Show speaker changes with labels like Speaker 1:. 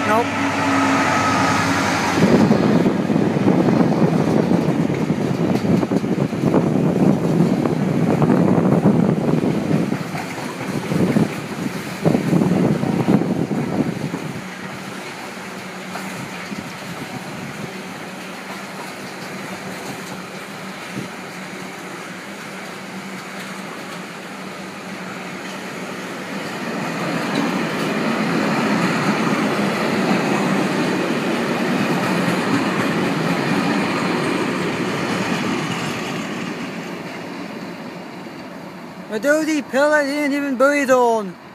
Speaker 1: Nope. My duty pellet ain't even breathe on.